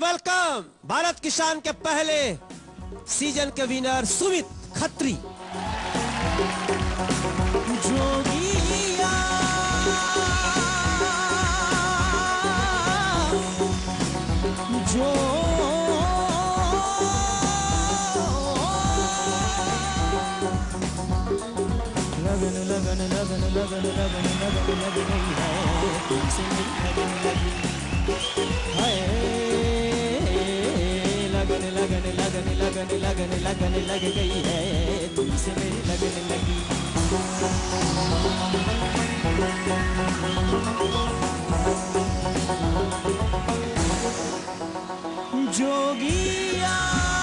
Welcome Bharat की शान के पहले सीजन के विनर सुमित खत्री। जोगिया जो लगन लगन लगन लगन लगन लगन लग गई है तुमसे लगन लगी है लगन लगन लगन लगन लगन लगन लग गई है तुमसे मेरी लगन लगी। जोगिया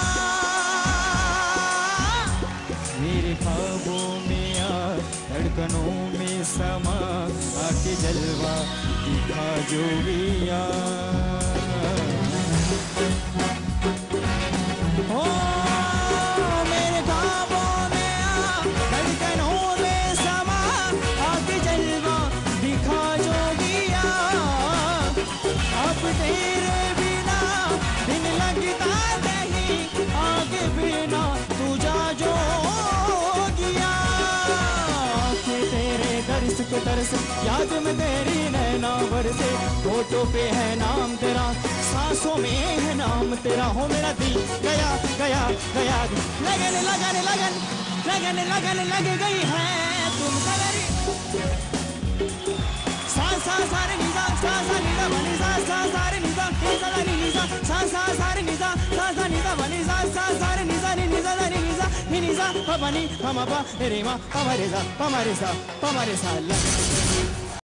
मेरे ख्वाबों में आ धड़कनों में समा आके जलवा दिखा जोगिया। ओ मेरे ख्वाबों में आ धड़कनों में समा आके जलवा दिखा जोगिया। अब तेरे बिना दिन लगता नहीं आगे बिना तू जा जोगिया। कि तेरे दर्श के तरस याद में तेरी नैना बरसे होठों पे है नाम तेरा सांसों में है नाम तेरा। हो मेरा दिल गया गया गया लगन लगन लगन लगन लगन लग गई है तुम सगरी सा सा सारे निजा सा सा निजा बनी सा सा सारे निजा निजा नी निजा सा सा सारे निजा सा सा निजा बनी सा सा सारे निजा नी निजा नी निजा नी निजा बनी हम अपा रे मा हमारे सा लगन।